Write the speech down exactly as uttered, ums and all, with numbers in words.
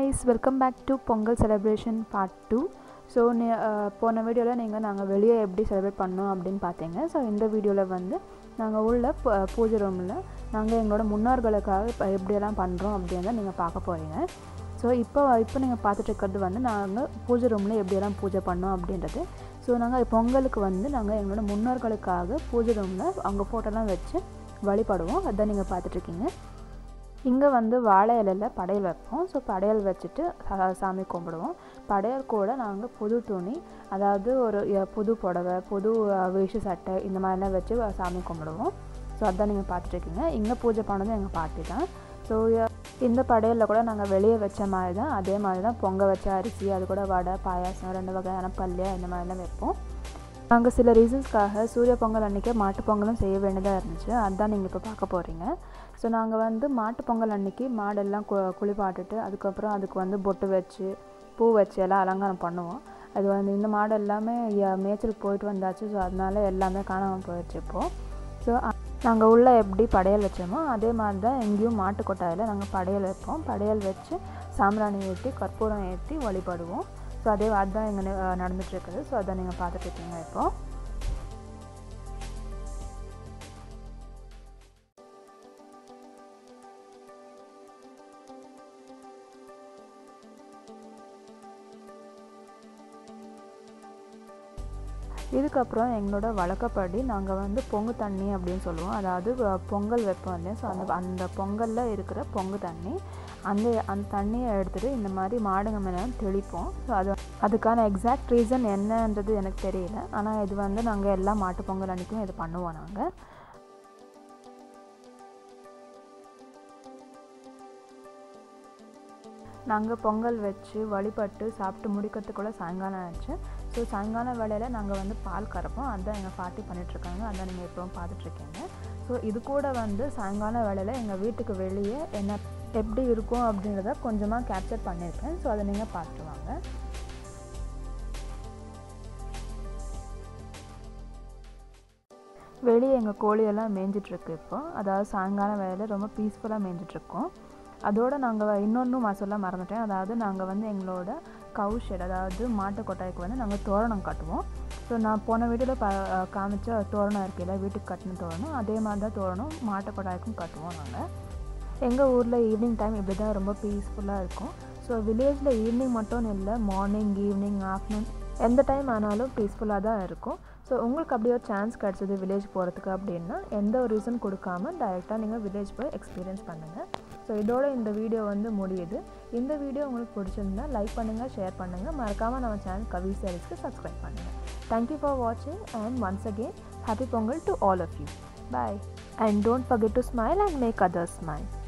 guys, welcome back to Pongal celebration part two. So நீ போன வீடியோவில் நீங்கள் நாங்கள் வெளியே எப்படி செலிப்ரேட் பண்ணோம் அப்படின்னு பார்த்தீங்க. ஸோ இந்த வீடியோவில் வந்து நாங்கள் உள்ள பூஜை ரூமில் நாங்கள் எங்களோட முன்னோர்களுக்காக இப்போ எப்படியெல்லாம் பண்ணுறோம் அப்படின்றத நீங்கள் பார்க்க போகிறீங்க. ஸோ இப்போ இப்போ நீங்கள் பார்த்துட்டு இருக்கிறது வந்து நாங்கள் பூஜை ரூமில் எப்படியெல்லாம் பூஜை பண்ணோம் அப்படின்றது. ஸோ நாங்கள் பொங்கலுக்கு வந்து நாங்கள் எங்களோட முன்னோர்களுக்காக பூஜை ரூமில் அவங்க ஃபோட்டோலாம் வச்சு வழிபடுவோம். அதுதான் நீங்கள் பார்த்துட்ருக்கீங்க. இங்கே வந்து வாழை இலையில் படையல் வைப்போம். ஸோ படையல் வச்சுட்டு சாமி கும்பிடுவோம். படையல் கூட நாங்கள் புது துணி, அதாவது ஒரு புது புடவை, புது வேஷ்டி சட்டை இந்த மாதிரிலாம் வச்சு சாமி கும்பிடுவோம். ஸோ அதுதான் நீங்கள் பார்த்துட்ருக்கீங்க. இங்கே பூஜை பண்ணதும் எங்கள் பாட்டி தான். ஸோ இந்த படையலில் கூட நாங்கள் வெளியே வச்ச மாதிரி தான், அதே மாதிரி தான் பொங்க வச்ச அரிசி, அது கூட வடை, பாயாசம், ரெண்டு வகையான பல்லியா இந்த மாதிரிலாம் வைப்போம். நாங்கள் சில ரீசன்ஸ்க்காக சூரிய பொங்கல் அன்றைக்கி மாட்டு பொங்கலும் செய்ய வேண்டியதாக இருந்துச்சு. அதுதான் நீங்கள் இப்போ பார்க்க போகிறீங்க. ஸோ நாங்கள் வந்து மாட்டு பொங்கல் அன்றைக்கி மாடெல்லாம் கு குளிப்பாட்டுட்டு அதுக்கப்புறம் அதுக்கு வந்து பொட்டு வச்சு பூ வச்சு எல்லாம் அலங்காரம் பண்ணுவோம். அது வந்து இந்த மாடு எல்லாமே மேய்ச்சலுக்கு போயிட்டு வந்தாச்சு. ஸோ அதனால எல்லாமே காணாமல் போயிடுச்சு இப்போது. ஸோ நாங்கள் உள்ளே எப்படி படையல் வச்சோமோ அதே மாதிரி தான் எங்கேயும் மாட்டு கொட்டாயில் நாங்கள் படையல் வைப்போம். படையல் வச்சு சாம்பிராணி ஏற்றி கற்பூரம் ஏற்றி வழிபடுவோம். ஸோ அதே அதுதான் எங்கே நடந்துகிட்ருக்குது. ஸோ அதான் நீங்கள் பார்த்துட்ருக்கீங்க இப்போது. இதுக்கப்புறம் எங்களோட வழக்கப்படி நாங்கள் வந்து பொங்கு தண்ணி அப்படின்னு சொல்லுவோம். அதாவது பொங்கல் வைப்போம் இல்லையா. ஸோ அந்த அந்த பொங்கலில் இருக்கிற பொங்கு தண்ணி அந்த அந்த தண்ணியை எடுத்துகிட்டு இந்த மாதிரி மாடுங்க மேலே தெளிப்போம். ஸோ அது அதுக்கான எக்ஸாக்ட் ரீசன் என்னன்றது எனக்கு தெரியல. ஆனால் இது வந்து நாங்கள் எல்லா மாட்டு பொங்கல் அன்றைக்கும் இது பண்ணுவோம். நாங்கள் நாங்கள் பொங்கல் வச்சு வழிபட்டு சாப்பிட்டு முடிக்கிறதுக்குள்ளே சாயங்காலம் ஆச்சு. ஸோ சாயங்காலம் வேளையில் நாங்கள் வந்து பால் கறப்போம். அதுதான் எங்கள் பாட்டி பண்ணிகிட்ருக்காங்க. அதான் நீங்கள் எப்பவும் பார்த்துட்ருக்கீங்க. ஸோ இது கூட வந்து சாயங்காலம் வேளையில் எங்கள் வீட்டுக்கு வெளியே என்ன எப்படி இருக்கும் அப்படின்றத கொஞ்சமாக கேப்சர் பண்ணியிருக்கேன். ஸோ அதை நீங்கள் பார்த்துருவாங்க. வெளியே எங்கள் கோழியெல்லாம் மேய்ஞ்சிட்ருக்கு இப்போ. அதாவது சாயங்காலம் வேளையில் ரொம்ப பீஸ்ஃபுல்லாக மேய்ஞ்சிட்ருக்கோம். அதோடு நாங்கள் இன்னொன்று மசாலா மறந்துட்டேன். அதாவது நாங்கள் வந்து எங்களோட கவு ஷெட், அதாவது மாட்டு கொட்டாய்க்கு வந்து நாங்கள் தோரணம் கட்டுவோம். ஸோ நான் போன வீட்டில் ப காமிச்ச தோரணம் இருக்கையில் வீட்டுக்கு கட்டின தோரணம் அதே மாதிரி தான் தோரணம் மாட்டு கொட்டாய்க்கும் கட்டுவோம். நாங்கள் எங்கள் ஊரில் ஈவினிங் டைம் இப்படி தான் ரொம்ப பீஸ்ஃபுல்லாக இருக்கும். ஸோ வில்லேஜில் ஈவினிங் மட்டும் இல்லை, மார்னிங், ஈவினிங், ஆஃப்டர்நூன் எந்த டைம் ஆனாலும் பீஸ்ஃபுல்லாக தான் இருக்கும். ஸோ உங்களுக்கு அப்படியே ஒரு சான்ஸ் கிடச்சிது வில்லேஜ் போகிறதுக்கு அப்படின்னா எந்த ஒரு ரீசன் கொடுக்காமல் டைரெக்டாக நீங்கள் வில்லேஜ் போய் எக்ஸ்பீரியன்ஸ் பண்ணுங்கள். ஸோ இதோட இந்த வீடியோ வந்து முடியுது. இந்த வீடியோ உங்களுக்கு பிடிச்சிருந்தா லைக் பண்ணுங்கள், ஷேர் பண்ணுங்கள். மறக்காமல் நம்ம சேனல் கவி சாரீஸ்க்கு சப்ஸ்கிரைப் பண்ணுங்கள். தேங்க்யூ ஃபார் வாட்சிங் and once again happy Pongal to all of you. Bye. And don't forget to smile and make others smile.